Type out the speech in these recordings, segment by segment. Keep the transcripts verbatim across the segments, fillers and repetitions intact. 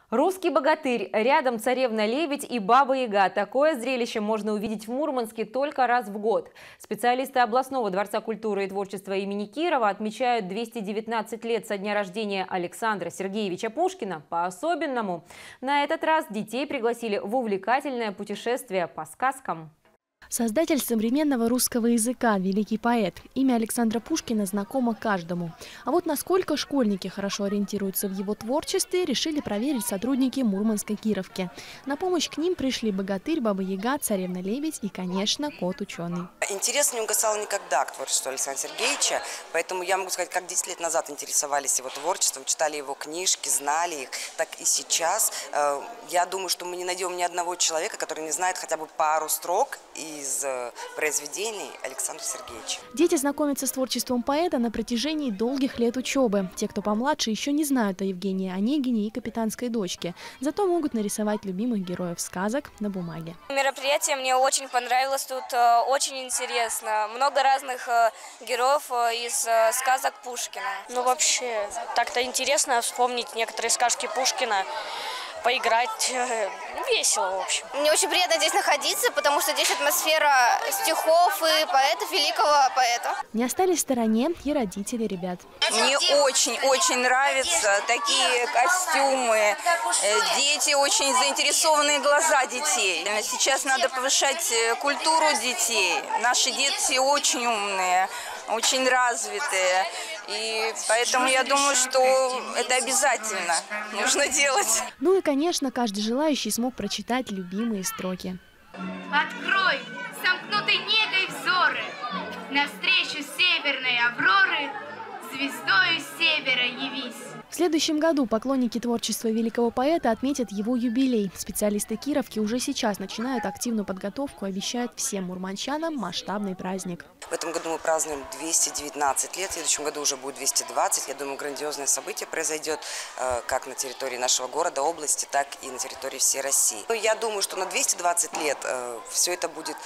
Русский богатырь, рядом царевна-лебедь и баба-яга. Такое зрелище можно увидеть в Мурманске только раз в год. Специалисты областного дворца культуры и творчества имени Кирова отмечают двести девятнадцать лет со дня рождения Александра Сергеевича Пушкина по-особенному. На этот раз детей пригласили в увлекательное путешествие по сказкам. Создатель современного русского языка, великий поэт. Имя Александра Пушкина знакомо каждому. А вот насколько школьники хорошо ориентируются в его творчестве, решили проверить сотрудники Мурманской Кировки. На помощь к ним пришли богатырь, баба-яга, царевна-лебедь и, конечно, кот-ученый. Интерес не угасал никогда к творчеству Александра Сергеевича, поэтому я могу сказать, как десять лет назад интересовались его творчеством, читали его книжки, знали их, так и сейчас. Я думаю, что мы не найдем ни одного человека, который не знает хотя бы пару строк из произведений Александра Сергеевича. Дети знакомятся с творчеством поэта на протяжении долгих лет учебы. Те, кто помладше, еще не знают о Евгении Онегине и Капитанской дочке. Зато могут нарисовать любимых героев сказок на бумаге. Мероприятие мне очень понравилось. Тут очень интересно. Много разных героев из сказок Пушкина. Ну вообще, так-то интересно вспомнить некоторые сказки Пушкина. Поиграть весело, в общем. Мне очень приятно здесь находиться, потому что здесь атмосфера стихов и поэтов, великого поэта. Не остались в стороне и родители ребят. Мне очень-очень нравятся такие костюмы. Дети очень заинтересованные, глаза детей. Сейчас надо повышать культуру детей. Наши дети очень умные, очень развитые. И поэтому я думаю, что это обязательно нужно делать. Ну и, конечно, каждый желающий смог прочитать любимые строки. Открой сомкнутой негой взоры, навстречу северной авроры, звездою севера явись. В следующем году поклонники творчества великого поэта отметят его юбилей. Специалисты Кировки уже сейчас начинают активную подготовку, обещают всем мурманчанам масштабный праздник. В этом году мы празднуем двести девятнадцать лет, в следующем году уже будет двести двадцать. Я думаю, грандиозное событие произойдет как на территории нашего города, области, так и на территории всей России. Я думаю, что на двести двадцать лет все это будет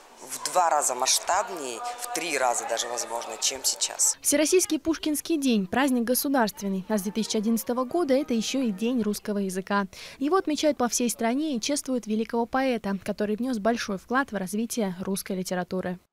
в два раза масштабнее, в три раза даже, возможно, чем сейчас. Всероссийский Пушкинский день – праздник государственный. А с две тысячи одиннадцатого года это еще и День русского языка. Его отмечают по всей стране и чествуют великого поэта, который внес большой вклад в развитие русской литературы.